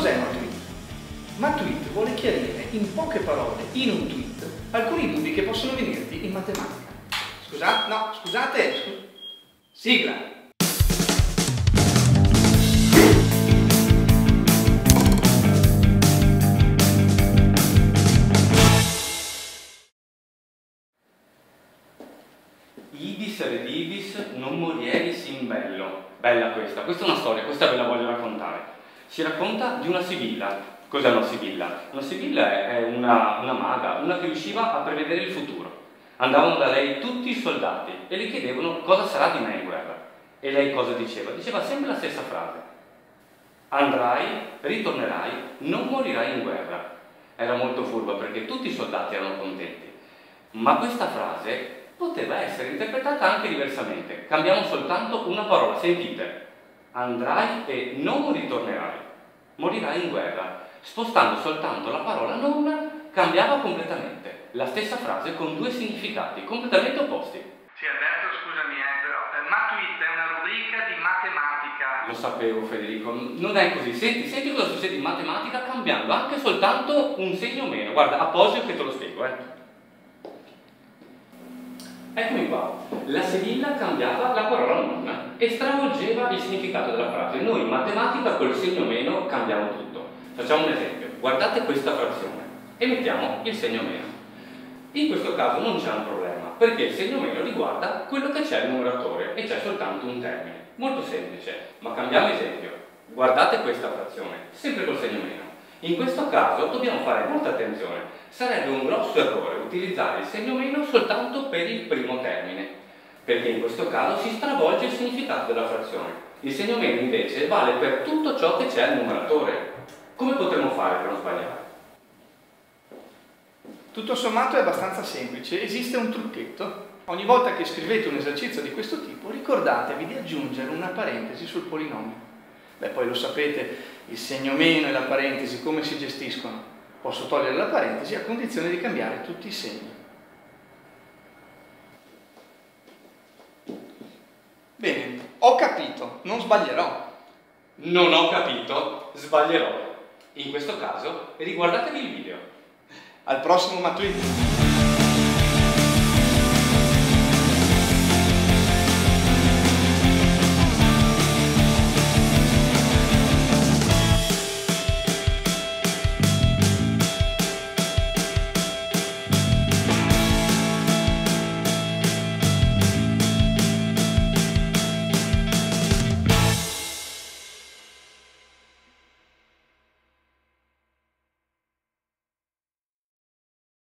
cos'è Matweet? Matweet vuole chiarire in poche parole, in un tweet, alcuni dubbi che possono venirti in matematica. Scusate, sigla! Ibis redibis non morieris in bello. Bella questa è una storia, questa ve la voglio raccontare. Si racconta di una sibilla. Cos'è una sibilla? Una sibilla è una maga, una che riusciva a prevedere il futuro. Andavano da lei tutti i soldati e le chiedevano cosa sarà di me in guerra. E lei cosa diceva? Diceva sempre la stessa frase. Andrai, ritornerai, non morirai in guerra. Era molto furba perché tutti i soldati erano contenti. Ma questa frase poteva essere interpretata anche diversamente. Cambiamo soltanto una parola, sentite. Andrai e non ritornerai. Morirai in guerra. Spostando soltanto la parola non, cambiava completamente. La stessa frase con due significati completamente opposti. Sì, Alberto, scusami, però Matweet è una rubrica di matematica. Lo sapevo, Federico, non è così. Senti cosa succede in matematica cambiando anche soltanto un segno meno. Guarda, apposito che te lo spiego, Eccomi qua, la sibilla cambiava la parola non e stravolgeva il significato della frase. Noi in matematica col segno meno cambiamo tutto. Facciamo un esempio, guardate questa frazione e mettiamo il segno meno. In questo caso non c'è un problema, perché il segno meno riguarda quello che c'è nel numeratore e c'è soltanto un termine. Molto semplice, ma cambiamo esempio. Guardate questa frazione, sempre col segno meno. In questo caso dobbiamo fare molta attenzione. Sarebbe un grosso errore utilizzare il segno meno soltanto per il primo termine, perché in questo caso si stravolge il significato della frazione. Il segno meno invece vale per tutto ciò che c'è nel numeratore. Come potremmo fare per non sbagliare? Tutto sommato è abbastanza semplice, esiste un trucchetto. Ogni volta che scrivete un esercizio di questo tipo, ricordatevi di aggiungere una parentesi sul polinomio. Beh, poi lo sapete, il segno meno e la parentesi come si gestiscono? Posso togliere la parentesi a condizione di cambiare tutti i segni. Bene, ho capito, non sbaglierò. Non ho capito, sbaglierò. In questo caso, riguardatevi il video. Al prossimo Matweet!